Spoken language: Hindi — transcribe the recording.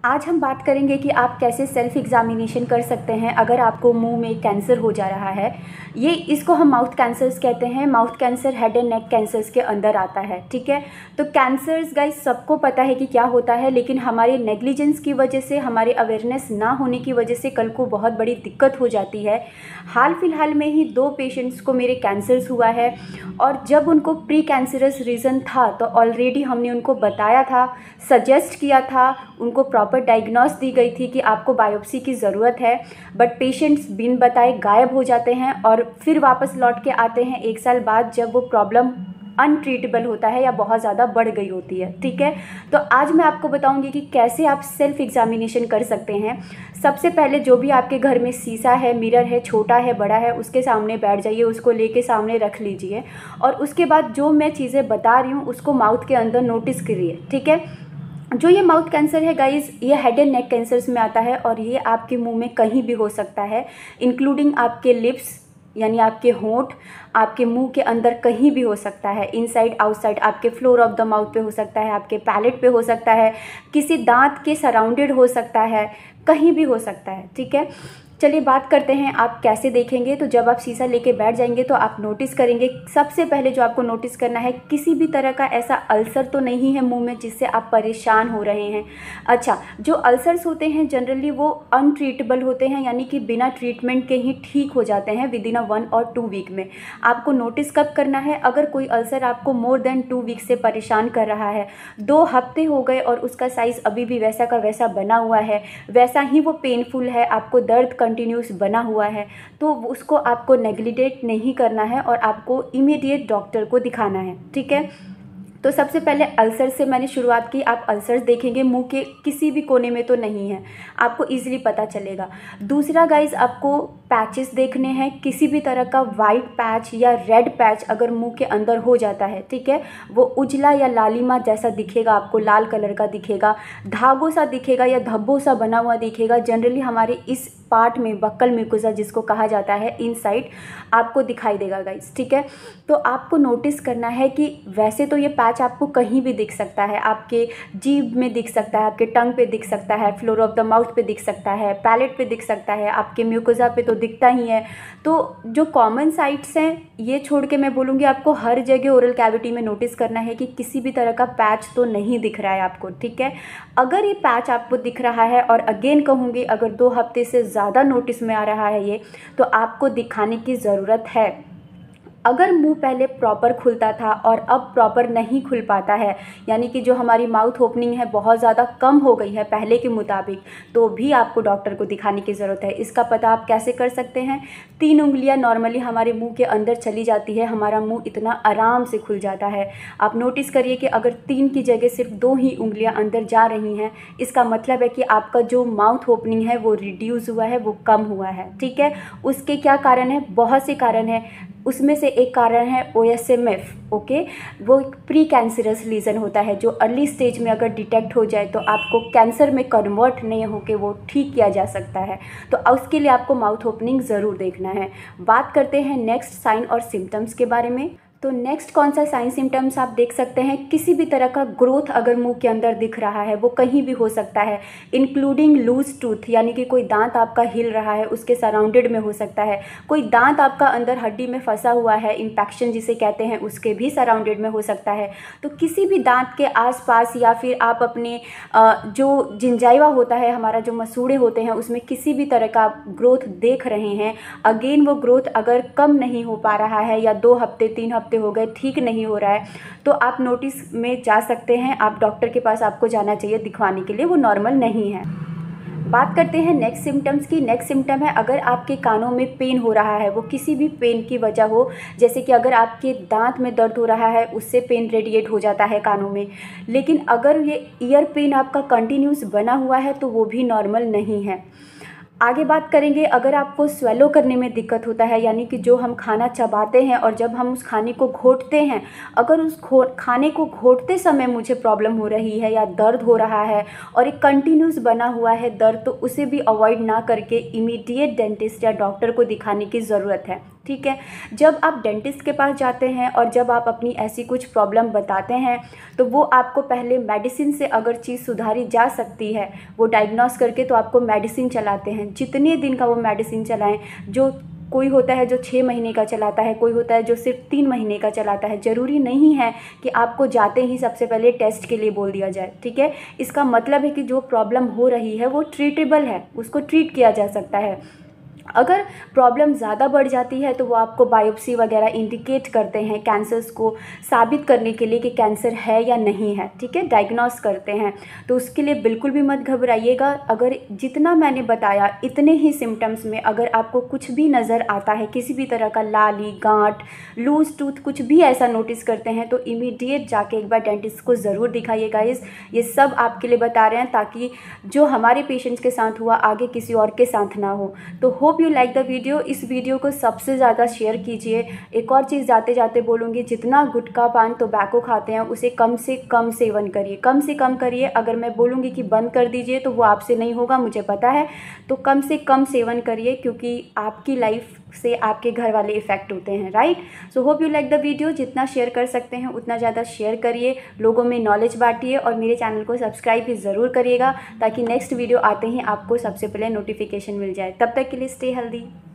आज हम बात करेंगे कि आप कैसे सेल्फ एग्जामिनेशन कर सकते हैं अगर आपको मुंह में कैंसर हो जा रहा है। इसको हम माउथ कैंसर्स कहते हैं। Mouth cancer head and neck cancers के अंदर आता है, ठीक है। तो कैंसर्स गाइस सबको पता है कि क्या होता है, लेकिन हमारे नेग्लिजेंस की वजह से, हमारे अवेयरनेस ना होने की वजह से कल को बहुत बड़ी दिक्कत हो जाती है। हाल फिलहाल में ही 2 पेशेंट्स को मेरे कैंसर्स हुआ है, और जब उनको प्री कैंसरस रीज़न था तो ऑलरेडी हमने उनको बताया था, सजेस्ट किया था, उनको प्रॉपर डायग्नोस दी गई थी कि आपको बायोप्सी की ज़रूरत है। बट पेशेंट्स बिन बताए गायब हो जाते हैं और फिर वापस लौट के आते हैं 1 साल बाद, जब वो प्रॉब्लम अनट्रीटेबल होता है या बहुत ज़्यादा बढ़ गई होती है, ठीक है। तो आज मैं आपको बताऊंगी कि कैसे आप सेल्फ एग्जामिनेशन कर सकते हैं। सबसे पहले जो भी आपके घर में शीशा है, मिरर है, छोटा है, बड़ा है, उसके सामने बैठ जाइए, उसको लेके सामने रख लीजिए, और उसके बाद जो मैं चीज़ें बता रही हूँ उसको माउथ के अंदर नोटिस करिए, ठीक है। जो ये माउथ कैंसर है गाइस, ये हेड एंड नेक कैंसर्स में आता है, और ये आपके मुंह में कहीं भी हो सकता है, इंक्लूडिंग आपके लिप्स यानी आपके होंठ, आपके मुंह के अंदर कहीं भी हो सकता है, इनसाइड आउटसाइड, आपके फ्लोर ऑफ द माउथ पे हो सकता है, आपके पैलेट पे हो सकता है, किसी दांत के सराउंडेड हो सकता है, कहीं भी हो सकता है, ठीक है। चलिए बात करते हैं आप कैसे देखेंगे। तो जब आप शीशा लेके बैठ जाएंगे तो आप नोटिस करेंगे, सबसे पहले जो आपको नोटिस करना है, किसी भी तरह का ऐसा अल्सर तो नहीं है मुंह में जिससे आप परेशान हो रहे हैं। अच्छा, जो अल्सर्स होते हैं जनरली वो अनट्रीटेबल होते हैं, यानी कि बिना ट्रीटमेंट के ही ठीक हो जाते हैं विदिन 1 और 2 वीक में। आपको नोटिस कब करना है, अगर कोई अल्सर आपको मोर देन 2 वीक से परेशान कर रहा है, 2 हफ्ते हो गए और उसका साइज़ अभी भी वैसा का वैसा बना हुआ है, वैसा ही वो पेनफुल है, आपको दर्द कंटिन्यूस बना हुआ है, तो उसको आपको नेग्लिजेंट नहीं करना है और आपको इमीडिएट डॉक्टर को दिखाना है, ठीक है। तो सबसे पहले अल्सर से मैंने शुरुआत की। आप अल्सर्स देखेंगे मुंह के किसी भी कोने में तो नहीं है, आपको इजीली पता चलेगा। दूसरा गाइज, आपको पैचेस देखने हैं, किसी भी तरह का वाइट पैच या रेड पैच अगर मुंह के अंदर हो जाता है, ठीक है, वो उजला या लालिमा जैसा दिखेगा, आपको लाल कलर का दिखेगा, धागों सा दिखेगा या धब्बों सा बना हुआ दिखेगा, जनरली हमारे इस पार्ट में बक्कल म्यूकोसा जिसको कहा जाता है, इनसाइड आपको दिखाई देगा गाइज, ठीक है। तो आपको नोटिस करना है कि वैसे तो ये पैच आपको कहीं भी दिख सकता है, आपके जीभ में दिख सकता है, आपके टंग पे दिख सकता है, फ्लोर ऑफ द माउथ पे दिख सकता है, पैलेट पे दिख सकता है, आपके म्यूकोसा पे तो दिखता ही है। तो जो कॉमन साइट्स हैं ये छोड़ के मैं बोलूँगी आपको हर जगह ओरल कैविटी में नोटिस करना है कि किसी भी तरह का पैच तो नहीं दिख रहा है आपको, ठीक है। अगर ये पैच आपको दिख रहा है, और अगेन कहूँगी अगर 2 हफ्ते से ज़्यादा नोटिस में आ रहा है ये, तो आपको दिखाने की ज़रूरत है। अगर मुंह पहले प्रॉपर खुलता था और अब प्रॉपर नहीं खुल पाता है, यानी कि जो हमारी माउथ ओपनिंग है बहुत ज़्यादा कम हो गई है पहले के मुताबिक, तो भी आपको डॉक्टर को दिखाने की ज़रूरत है। इसका पता आप कैसे कर सकते हैं, 3 उंगलियां नॉर्मली हमारे मुंह के अंदर चली जाती है, हमारा मुंह इतना आराम से खुल जाता है। आप नोटिस करिए कि अगर 3 की जगह सिर्फ 2 ही उंगलियाँ अंदर जा रही हैं, इसका मतलब है कि आपका जो माउथ ओपनिंग है वो रिड्यूस हुआ है, वो कम हुआ है, ठीक है। उसके क्या कारण है, बहुत से कारण है, उसमें से एक कारण है OSMF, ओके। वो एक प्री कैंसरस लीजन होता है जो अर्ली स्टेज में अगर डिटेक्ट हो जाए तो आपको कैंसर में कन्वर्ट नहीं होकर वो ठीक किया जा सकता है। तो उसके लिए आपको माउथ ओपनिंग ज़रूर देखना है। बात करते हैं नेक्स्ट साइन और सिम्टम्स के बारे में। तो नेक्स्ट कौन सा साइन सिम्टम्स आप देख सकते हैं, किसी भी तरह का ग्रोथ अगर मुंह के अंदर दिख रहा है, वो कहीं भी हो सकता है, इंक्लूडिंग लूज टूथ, यानी कि कोई दांत आपका हिल रहा है उसके सराउंडेड में हो सकता है, कोई दांत आपका अंदर हड्डी में फंसा हुआ है, इन्फेक्शन जिसे कहते हैं, उसके भी सराउंडेड में हो सकता है। तो किसी भी दांत के आसपास, या फिर आप अपने जो जिंजाइवा होता है, हमारा जो मसूड़े होते हैं, उसमें किसी भी तरह का ग्रोथ देख रहे हैं, अगेन वो ग्रोथ अगर कम नहीं हो पा रहा है या 2 हफ्ते 3 हफ्ते हो गए ठीक नहीं हो रहा है, तो आप नोटिस में जा सकते हैं, आप डॉक्टर के पास आपको जाना चाहिए दिखवाने के लिए, वो नॉर्मल नहीं है। बात करते हैं नेक्स्ट सिम्टम्स की। नेक्स्ट सिम्टम है अगर आपके कानों में पेन हो रहा है, वो किसी भी पेन की वजह हो, जैसे कि अगर आपके दांत में दर्द हो रहा है उससे पेन रेडिएट हो जाता है कानों में, लेकिन अगर ये ईयर पेन आपका कंटिन्यूस बना हुआ है तो वो भी नॉर्मल नहीं है। आगे बात करेंगे, अगर आपको स्वेलो करने में दिक्कत होता है, यानी कि जो हम खाना चबाते हैं और जब हम उस खाने को घोंटते हैं, अगर उस खाने को घोंटते समय मुझे प्रॉब्लम हो रही है या दर्द हो रहा है और एक कंटिन्यूस बना हुआ है दर्द, तो उसे भी अवॉइड ना करके इमीडिएट डेंटिस्ट या डॉक्टर को दिखाने की ज़रूरत है। ठीक है, जब आप डेंटिस्ट के पास जाते हैं और जब आप अपनी ऐसी कुछ प्रॉब्लम बताते हैं, तो वो आपको पहले मेडिसिन से अगर चीज़ सुधारी जा सकती है, वो डायग्नोस करके तो आपको मेडिसिन चलाते हैं। जितने दिन का वो मेडिसिन चलाएं, जो कोई होता है जो 6 महीने का चलाता है, कोई होता है जो सिर्फ 3 महीने का चलाता है। ज़रूरी नहीं है कि आपको जाते ही सबसे पहले टेस्ट के लिए बोल दिया जाए। ठीक है, इसका मतलब है कि जो प्रॉब्लम हो रही है वो ट्रीटेबल है, उसको ट्रीट किया जा सकता है। अगर प्रॉब्लम ज़्यादा बढ़ जाती है तो वो आपको बायोप्सी वगैरह इंडिकेट करते हैं, कैंसर्स को साबित करने के लिए कि कैंसर है या नहीं है। ठीक है, डायग्नोस करते हैं। तो उसके लिए बिल्कुल भी मत घबराइएगा। अगर जितना मैंने बताया इतने ही सिम्टम्स में अगर आपको कुछ भी नज़र आता है, किसी भी तरह का लाली, गांठ, लूज टूथ, कुछ भी ऐसा नोटिस करते हैं, तो इमीडिएट जाके एक बार डेंटिस्ट को ज़रूर दिखाइएगा। ये सब आपके लिए बता रहे हैं ताकि जो हमारे पेशेंट्स के साथ हुआ आगे किसी और के साथ ना हो। तो hope you like the video. इस वीडियो को सबसे ज़्यादा शेयर कीजिए। एक और चीज़ जाते जाते बोलूँगी, जितना गुटखा पान टोबैको खाते हैं उसे कम से कम सेवन करिए, कम से कम करिए। अगर मैं बोलूँगी कि बंद कर दीजिए तो वो आपसे नहीं होगा, मुझे पता है। तो कम से कम सेवन करिए, क्योंकि आपकी लाइफ से आपके घर वाले इफ़ेक्ट होते हैं, right. So hope you like the video. जितना शेयर कर सकते हैं उतना ज़्यादा शेयर करिए, लोगों में नॉलेज बांटिए और मेरे चैनल को सब्सक्राइब भी ज़रूर करिएगा ताकि नेक्स्ट वीडियो आते ही आपको सबसे पहले नोटिफिकेशन मिल जाए। तब तक के लिए स्टे हेल्दी।